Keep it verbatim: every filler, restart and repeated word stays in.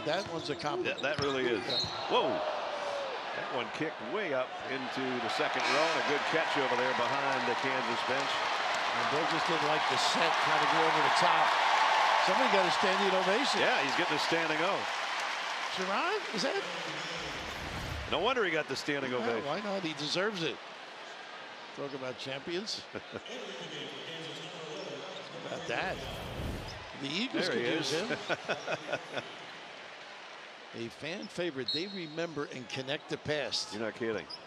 that one's a compliment. That, that really is. Yeah. Whoa. That one kicked way up into the second row. And a good catch over there behind the Kansas bench. And Bill just didn't like the set, trying to go over the top. Somebody got a standing ovation. Yeah, he's getting a standing O. Sherron, is that? No wonder he got the standing Yeah, ovation. why not? He deserves it. Talk about champions. About that. The Eagles There he could use is. him. A fan favorite. They remember and connect the past. You're not kidding.